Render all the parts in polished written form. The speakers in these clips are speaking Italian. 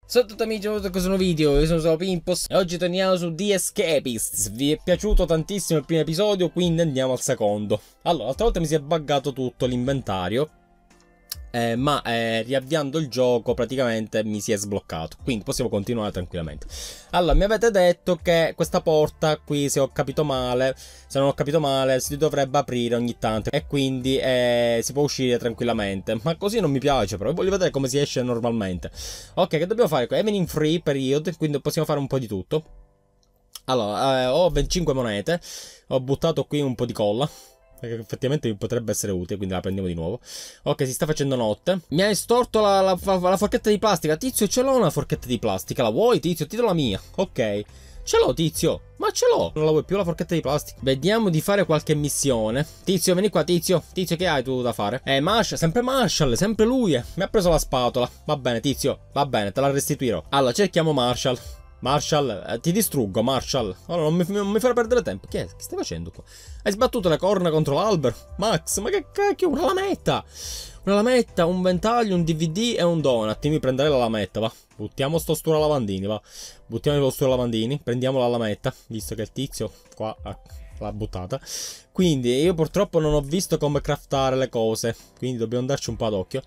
Ciao a tutti amici, benvenuti in questo nuovo video, io sono Pimpos e oggi torniamo su The Escapists. Vi è piaciuto tantissimo il primo episodio, quindi andiamo al secondo. Allora, l'altra volta mi si è buggato tutto l'inventario, ma riavviando il gioco praticamente mi si è sbloccato, quindi possiamo continuare tranquillamente. Allora, mi avete detto che questa porta qui, se non ho capito male, si dovrebbe aprire ogni tanto e quindi si può uscire tranquillamente, ma così non mi piace, però voglio vedere come si esce normalmente. Ok, che dobbiamo fare? Evening free period, quindi possiamo fare un po' di tutto. Allora, ho 25 monete, ho buttato qui un po' di colla, perché effettivamente potrebbe essere utile, quindi la prendiamo di nuovo. Ok, si sta facendo notte. Mi hai storto la forchetta di plastica. Tizio, ce l'ho una forchetta di plastica. La vuoi, Tizio? Ti do la mia. Ok. Ce l'ho, Tizio. Ma ce l'ho. Non la vuoi più la forchetta di plastica? Vediamo di fare qualche missione. Tizio, vieni qua, Tizio. Tizio, che hai tu da fare? Marshall, sempre lui. Mi ha preso la spatola. Va bene, Tizio. Va bene, te la restituirò. Allora, cerchiamo Marshall. Marshall, ti distruggo, Marshall. Allora, non mi fare perdere tempo. Che stai facendo qua? Hai sbattuto le corna contro l'albero? Max, ma che cacchio? Una lametta! Una lametta, un ventaglio, un DVD e un donut. Mi prenderei la lametta, va. Buttiamo sto stura lavandini, va. Buttiamo lo stura lavandini. Prendiamo la lametta, visto che il tizio qua l'ha buttata. Quindi io purtroppo non ho visto come craftare le cose, quindi dobbiamo darci un po' d'occhio.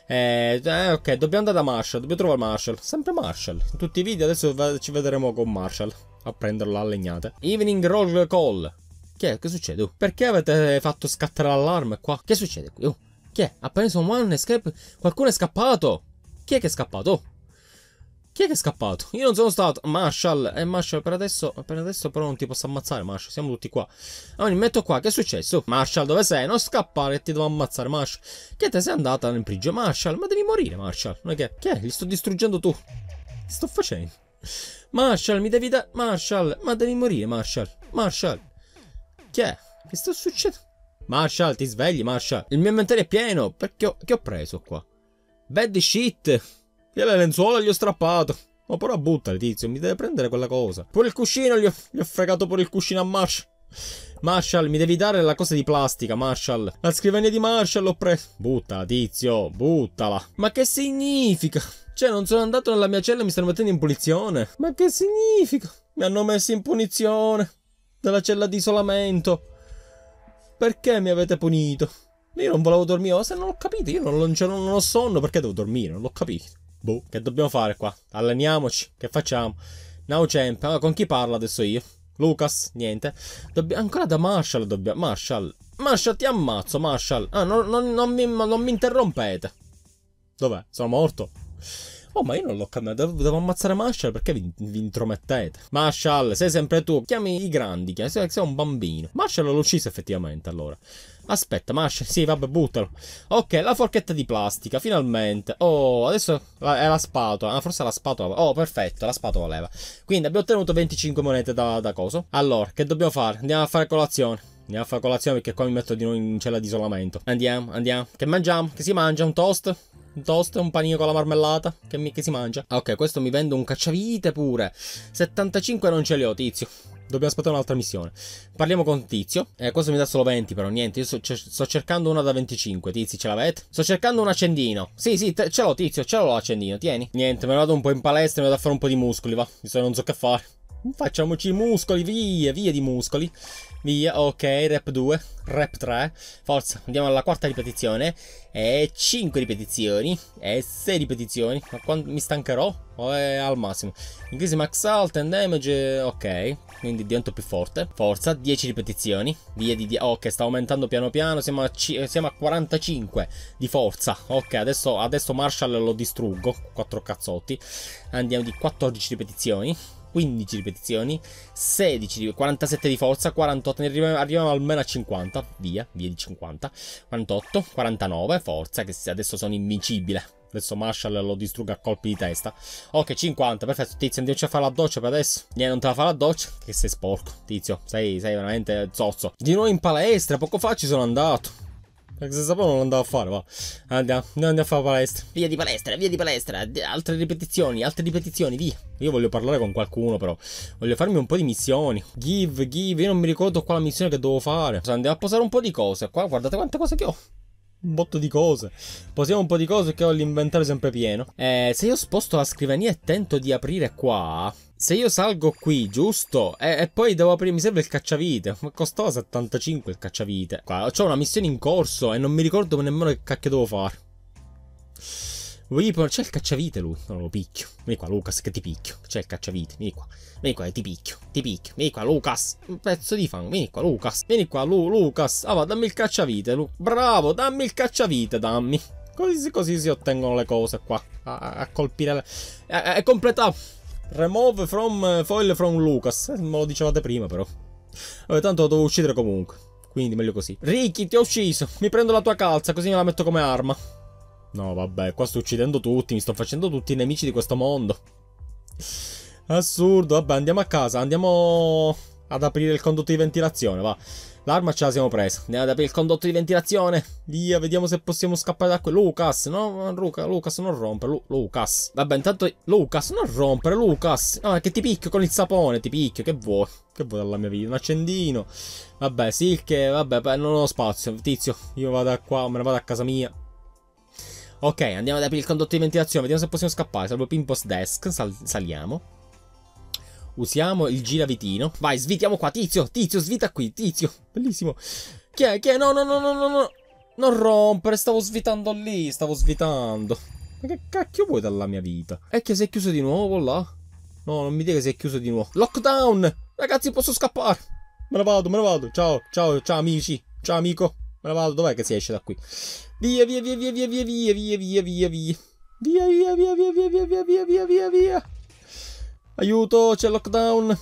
Ok, dobbiamo andare da Marshall, dobbiamo trovare Marshall. Sempre Marshall. In tutti i video adesso ci vedremo con Marshall a prenderlo a legnate. Evening roll call. Che succede? Perché avete fatto scattare l'allarme qua? Che succede qui? Chi è? Ha preso one escape? Qualcuno è scappato? Chi è che è scappato? Chi è che è scappato? Io non sono stato. Marshall. Marshall, per adesso però non ti posso ammazzare, Marshall. Siamo tutti qua. Allora, mi metto qua. Che è successo? Marshall, dove sei? Non scappare, ti devo ammazzare, Marshall. Che te sei andata nel prigione? Marshall, ma devi morire, Marshall. Ma che è? Li sto distruggendo tu. Che sto facendo? Marshall, mi devi dare. Marshall, ma devi morire, Marshall. Marshall. Che è? Che sta succedendo? Marshall, ti svegli, Marshall. Il mio inventario è pieno. Perché che ho preso qua? Bad shit. Io le lenzuola gli ho strappato. Ma però buttale, Tizio, mi deve prendere quella cosa. Pure il cuscino, gli ho fregato pure il cuscino a Marshall. Marshall, mi devi dare la cosa di plastica, Marshall. La scrivania di Marshall l'ho presa. Buttala, Tizio, buttala. Ma che significa? Cioè, non sono andato nella mia cella e mi stanno mettendo in punizione. Ma che significa? Mi hanno messo in punizione dalla cella di isolamento. Perché mi avete punito? Io non volevo dormire, se non ho capito, io non ho sonno, perché devo dormire? Non l'ho capito. Boh, che dobbiamo fare qua? Alleniamoci, che facciamo? Now champ, allora, con chi parlo adesso io? Lucas, niente. Ancora da Marshall dobbiamo. Marshall, ti ammazzo, Marshall. Ah, non mi interrompete. Dov'è? Sono morto? Oh, ma io non l'ho cambiato. Devo ammazzare Marshall, perché vi intromettete? Marshall, sei sempre tu. Chiami i grandi, sei un bambino. Marshall l'ho ucciso effettivamente, allora. Aspetta, Marshall, sì, vabbè, buttalo. Ok, la forchetta di plastica, finalmente. Oh, adesso è la spatola. Ah, forse è la spatola. Oh, perfetto, la spatola leva. Quindi abbiamo ottenuto 25 monete da coso. Allora, che dobbiamo fare? Andiamo a fare colazione. Andiamo a fare colazione, perché qua mi metto di nuovo in cella di isolamento. Andiamo. Che mangiamo? Che si mangia? Un toast? Un panino con la marmellata che si mangia. Ok, questo mi vende un cacciavite pure. 75 non ce li ho, Tizio. Dobbiamo aspettare un'altra missione. Parliamo con Tizio. Questo mi dà solo 20 però, niente. Io sto cercando una da 25. Tizi, ce l'avete? Sto cercando un accendino. Sì, ce l'ho, Tizio, ce l'ho l'accendino, tieni. Niente, me ne vado un po' in palestra e mi vado a fare un po' di muscoli, va. Visto che non so che fare. Facciamoci i muscoli, via di muscoli. Via, ok, rep 2, rep 3. Forza, andiamo alla quarta ripetizione. E 5 ripetizioni. E 6 ripetizioni. Ma quando mi stancherò? O è al massimo? Increase max health and damage. Ok, quindi divento più forte. Forza, 10 ripetizioni. Via di... Ok, sta aumentando piano piano. Siamo a 45 di forza. Ok, adesso Marshall lo distruggo. 4 cazzotti. Andiamo di 14 ripetizioni. 15 ripetizioni, 16, 47 di forza, 48, arriviamo almeno a 50, via di 50, 48, 49, forza, che adesso sono invincibile. Adesso Marshall lo distruggo a colpi di testa. Ok, 50, perfetto, Tizio, andiamoci a fare la doccia per adesso. Niente, non te la fa la doccia? Che sei sporco, Tizio, sei veramente zozzo. Di nuovo in palestra, poco fa ci sono andato. Perché se sapevo non andavo a fare, va. Andiamo a fare palestra. Via di palestra. Altre ripetizioni, via. Io voglio parlare con qualcuno, però. Voglio farmi un po' di missioni. Give. Io non mi ricordo qua la missione che devo fare. Andiamo a posare un po' di cose. Qua, guardate quante cose che ho. un botto di cose. Posiamo un po' di cose perché ho l'inventario sempre pieno. Se io sposto la scrivania e tento di aprire qua... Se io salgo qui, giusto? E poi devo aprire... Mi serve il cacciavite. Ma costava 75 il cacciavite. Qua c'ho una missione in corso e non mi ricordo nemmeno che cacchio devo fare. C'è il cacciavite lui. Non lo picchio. Vieni qua, Lucas, che ti picchio. C'è il cacciavite. Vieni qua. Vieni qua, ti picchio. Ti picchio. Vieni qua, Lucas. Un pezzo di fango. Vieni qua, Lucas. Vieni qua, Lucas. Ah, va, dammi il cacciavite. Bravo, dammi il cacciavite, dammi. Così si ottengono le cose qua. A colpire. È completato. Remove from foil from Lucas. Me lo dicevate prima, però. Vabbè, tanto lo devo uccidere comunque. Quindi meglio così. Ricky, ti ho ucciso. Mi prendo la tua calza, così me la metto come arma. No, vabbè, qua sto uccidendo tutti. Mi sto facendo tutti i nemici di questo mondo. Assurdo. Vabbè, andiamo a casa. Andiamo ad aprire il condotto di ventilazione, va. L'arma ce la siamo presa. Andiamo ad aprire il condotto di ventilazione. Via, vediamo se possiamo scappare da qui. Lucas, no? Lucas, non rompere. Lucas. Vabbè, intanto... Lucas, non rompere, Lucas. No, che ti picchio con il sapone, ti picchio. Che vuoi? Che vuoi dalla mia vita? Un accendino. Vabbè, sì, che... Vabbè, non ho spazio. Tizio, io vado da qua, me ne vado a casa mia. Ok, andiamo ad aprire il condotto di ventilazione. Vediamo se possiamo scappare. Salvo Pimpos Desk. Saliamo. Usiamo il giravitino. Vai, svitiamo qua. Tizio, svita qui. Tizio, bellissimo. Chi è? No. Non rompere. Stavo svitando lì. Stavo svitando. Ma che cacchio vuoi dalla mia vita? È che si è chiuso di nuovo là? No, non mi dica che si è chiuso di nuovo. Lockdown! Ragazzi, posso scappare. Me ne vado. Ciao, amici. Ciao, amico. Me ne vado. Dov'è che si esce da qui? Via. Aiuto, c'è lockdown.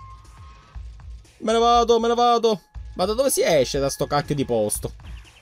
Me ne vado. Ma da dove si esce da sto cacchio di posto?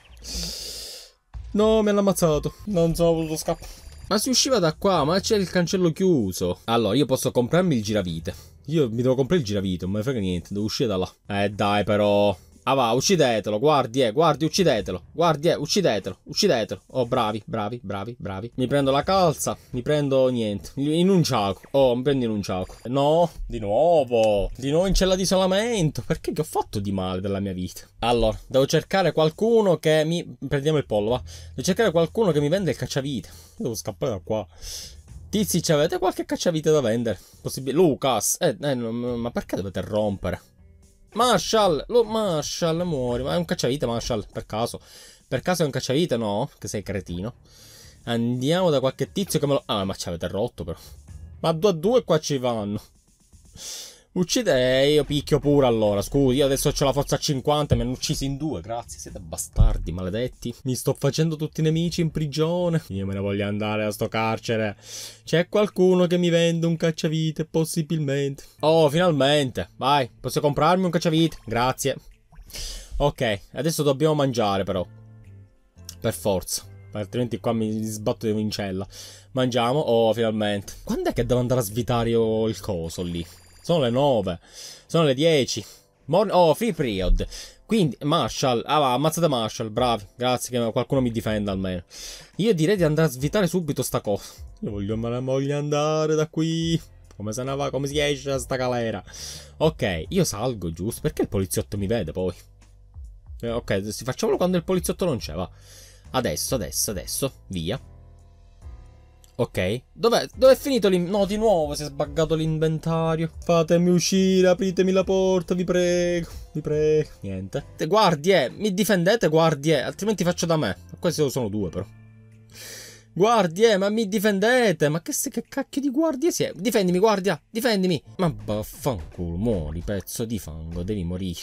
No, mi hanno ammazzato. Non sono potuto scappare. Ma si usciva da qua, ma c'è il cancello chiuso. Allora, io posso comprarmi il giravite. Io mi devo comprare il giravite, non me ne frega niente, devo uscire da là. Dai, però... Ah va, uccidetelo, guardi, uccidetelo. Uccidetelo. Oh, bravi. Mi prendo la calza, mi prendo niente. In un ciaco. Oh, mi prendo in un ciaco. No, di nuovo in cella di isolamento. Perché che ho fatto di male della mia vita? Allora, devo cercare qualcuno che mi... Prendiamo il pollo, va. Devo cercare qualcuno che mi vende il cacciavite. Devo scappare da qua. Tizi, avete qualche cacciavite da vendere? Possibile? Lucas. Ma perché dovete rompere? Marshall, muori. Ma è un cacciavite, Marshall, per caso? Per caso è un cacciavite? No, che sei cretino. Andiamo da qualche tizio che me lo... Ah, ma ci avete rotto però. Ma 2 a 2 qua ci vanno. Uccidei, io picchio pure allora. Scusi, io adesso ho la forza a 50, mi hanno ucciso in 2, grazie, siete bastardi, maledetti. Mi sto facendo tutti i nemici in prigione. Io me ne voglio andare a sto carcere. C'è qualcuno che mi vende un cacciavite, possibilmente. Oh, finalmente, vai, posso comprarmi un cacciavite? Grazie. Ok, adesso dobbiamo mangiare però. Per forza. Altrimenti qua mi sbatto in cella. Mangiamo, oh, finalmente. Quando è che devo andare a svitare io il coso lì? Sono le 9. Sono le 10. Oh, free period. Quindi, Marshall. Ah, va, ammazzate Marshall. Bravi. Grazie che qualcuno mi difenda almeno. Io direi di andare a svitare subito sta cosa. Io voglio andare da qui. Come se ne va? Come si esce da sta galera? Ok, io salgo, giusto? Perché il poliziotto mi vede poi? Ok, facciamolo quando il poliziotto non c'è, va. Adesso. Via. Ok, dov'è finito l'inventario? No, di nuovo si è sbaggato l'inventario. Fatemi uscire, apritemi la porta, vi prego. Niente. Guardie, mi difendete, guardie, altrimenti faccio da me. Questi sono 2 però. Guardie, ma mi difendete? Ma che cacchio di guardie siete? Difendimi, guardia, difendimi. Ma vaffanculo, muori, pezzo di fango, devi morire.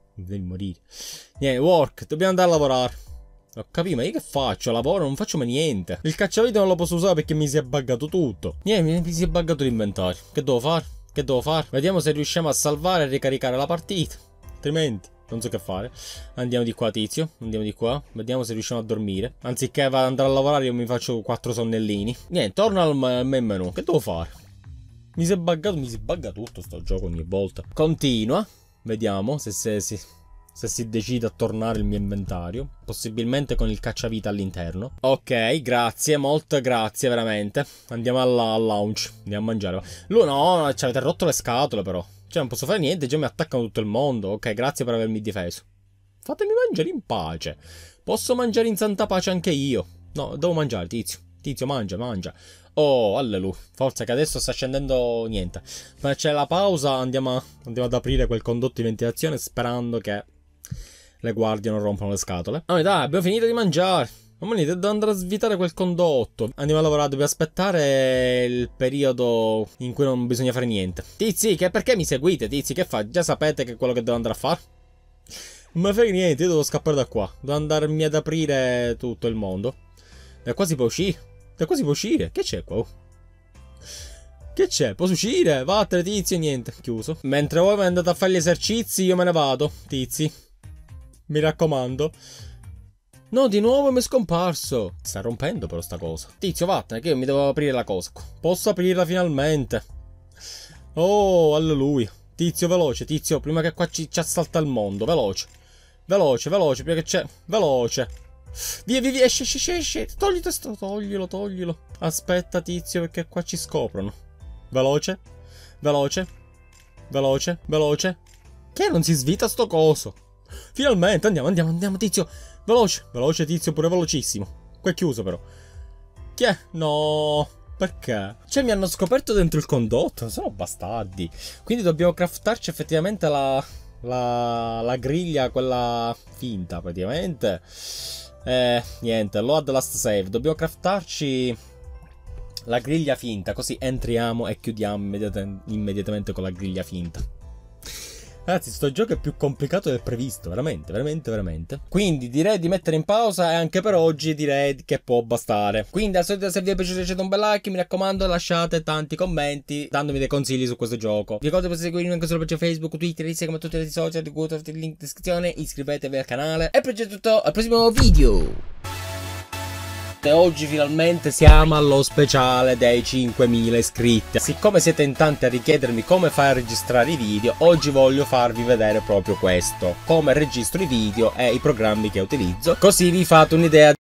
Niente, work, dobbiamo andare a lavorare. Ho capito, ma io che faccio? Lavoro, non faccio mai niente. Il cacciavite non lo posso usare perché mi si è buggato tutto. Niente, mi si è buggato l'inventario. Che devo fare? Vediamo se riusciamo a salvare e ricaricare la partita. Altrimenti, non so che fare. Andiamo di qua, tizio. Andiamo di qua. Vediamo se riusciamo a dormire. Anziché andare a lavorare, io mi faccio 4 sonnellini. Niente, torno al main menu. Che devo fare? Mi si bugga tutto sto gioco ogni volta. Continua. Vediamo se si decide a tornare il mio inventario. Possibilmente con il cacciavite all'interno. Ok, grazie, molto grazie veramente. Andiamo al lounge. Andiamo a mangiare. Lui no, ci avete rotto le scatole però. Cioè non posso fare niente, già mi attaccano tutto il mondo. Ok, grazie per avermi difeso. Fatemi mangiare in pace. Posso mangiare in santa pace anche io. No, devo mangiare, Tizio. Tizio, mangia, mangia. Oh, alleluia. Forza che adesso sta scendendo niente. Ma c'è la pausa, andiamo ad aprire quel condotto di ventilazione sperando che le guardie non rompano le scatole. Oh, dai, abbiamo finito di mangiare. Ma devo andare a svitare quel condotto. Andiamo a lavorare, dobbiamo aspettare il periodo in cui non bisogna fare niente. Tizi, perché mi seguite, tizi? Che fa? Già sapete che è quello che devo andare a fare? Non me frega niente, io devo scappare da qua. Devo andarmi ad aprire tutto il mondo. Da qua si può uscire. Da qua si può uscire. Che c'è qua? Oh. Che c'è? Posso uscire? Vattene, tizio, niente. Chiuso. Mentre voi andate a fare gli esercizi, io me ne vado, tizi. Mi raccomando. No, di nuovo mi è scomparso. Sta rompendo però sta cosa. Tizio, vattene, che io mi devo aprire la cosa. Posso aprirla finalmente. Oh, alleluia. Tizio, veloce, tizio, prima che qua ci assalta il mondo. Veloce. Veloce, veloce, prima che c'è. Veloce. Via, via, via, esce. Toglilo. Aspetta, tizio, perché qua ci scoprono. Veloce. Veloce. Che non si svita sto coso. Finalmente, andiamo, tizio. Veloce, tizio, pure velocissimo. Qua è chiuso, però. Chi è? No. Perché? Cioè, mi hanno scoperto dentro il condotto. Sono bastardi. Quindi dobbiamo craftarci effettivamente la griglia, quella finta, praticamente. Niente, load last save. Dobbiamo craftarci la griglia finta, così entriamo e chiudiamo immediatamente con la griglia finta. Ragazzi, sto gioco è più complicato del previsto, veramente. Quindi direi di mettere in pausa e anche per oggi direi che può bastare. Quindi al solito, se vi è piaciuto lasciate un bel like, mi raccomando lasciate tanti commenti dandomi dei consigli su questo gioco. Vi ricordo che potete seguirmi anche sulla pagina Facebook, Twitter, Instagram e tutte le reti social, di cui trovate il link in descrizione. Iscrivetevi al canale e per oggi è tutto, al prossimo video. E oggi finalmente siamo allo speciale dei 5.000 iscritti. Siccome siete in tanti a richiedermi come fai a registrare i video, oggi voglio farvi vedere proprio questo: come registro i video e i programmi che utilizzo, così vi fate un'idea